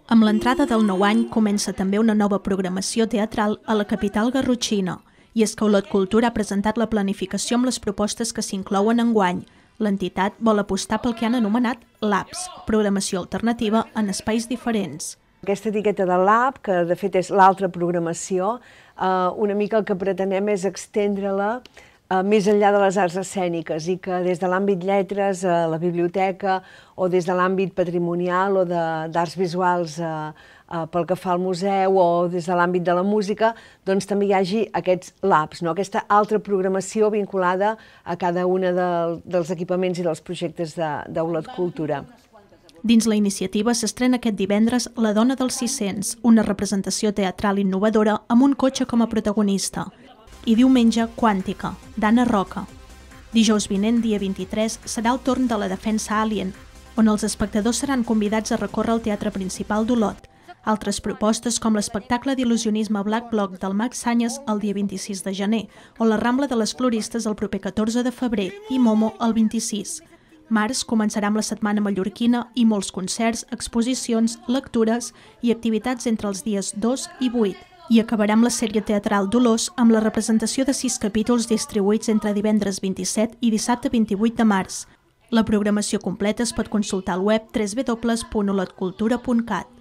Amb l'entrada del nou any comença també una nova programació teatral a la capital garrotxina, i és que Olot Cultura ha presentat la planificació amb les propostes que s'inclouen enguany. L'entitat vol apostar pel que han anomenat LABs, programació alternativa en espais diferents. Aquesta etiqueta de LAB, que de fet és l'altra programació, una mica el que pretenem és estendre-la més enllà de les arts escèniques i que des de l'àmbit lletres, la biblioteca o des de l'àmbit patrimonial o d'arts visuals pel que fa al museu o des de l'àmbit de la música, doncs també hi hagi aquests labs, aquesta altra programació vinculada a cada un dels equipaments i dels projectes d'Olot Cultura. Dins la iniciativa s'estrena aquest divendres La dona dels 600, una representació teatral innovadora amb un cotxe com a protagonista. I diumenge, Quàntica, d'Anna Roca. Dijous vinent, dia 23, serà el torn de la Defensa Alien, on els espectadors seran convidats a recórrer al Teatre Principal d'Olot. Altres propostes com l'espectacle d'il·lusionisme Black Block del Max Sanyes el dia 26 de gener o la Rambla de les Floristes el proper 14 de febrer i Momo el 26. Març començarà amb la Setmana Mallorquina i molts concerts, exposicions, lectures i activitats entre els dies 2 i 8. I acabarà amb la sèrie teatral Dolors amb la representació de 6 capítols distribuïts entre divendres 27 i dissabte 28 de març. La programació completa es pot consultar al web www.olotcultura.cat.